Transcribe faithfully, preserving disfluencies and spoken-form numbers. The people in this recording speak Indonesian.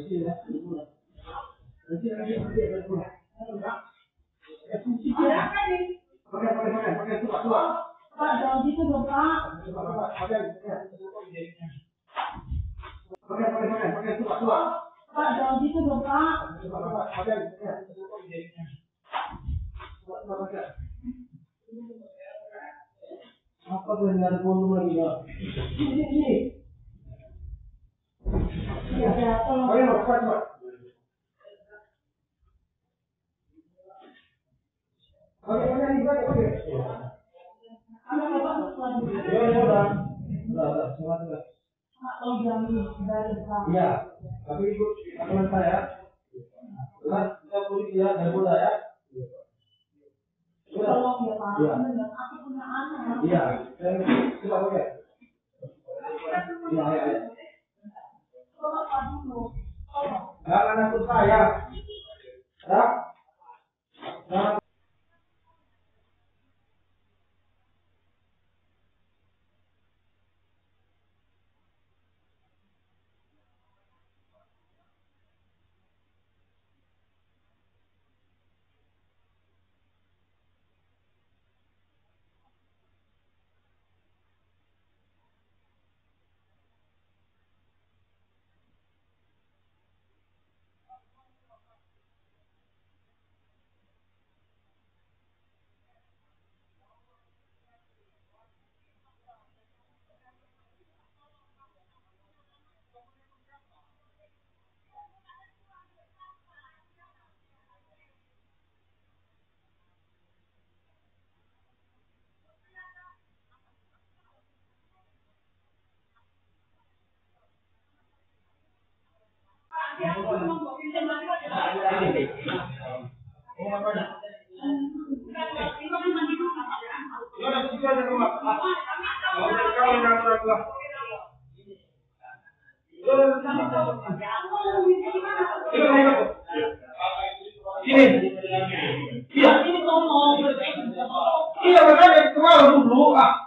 Pak, jangan gitu dong, Pak. Pak, jangan gitu dong, Pak. Apa benar volume lagi, Pak? Ini, ini. Ya, ya, tolong. Ayo, cepat, cepat. Oke, oke, oke, oke. Ada apa, Pak? Ya, ya, udah. Udah, udah, semua sudah. Pak, tolong jangan dari Pak. Iya, tapi ikut teman saya. Udah, kita polisi ya, dari bola ya. Tolong ya, Pak. Iya. Aku punya anak. Iya, dan kita boleh. Iya, iya, iya. Tolong Pak dulu. Jangan takut saya. Ya. Jangan. Iya, makanya kemarin dulu ah.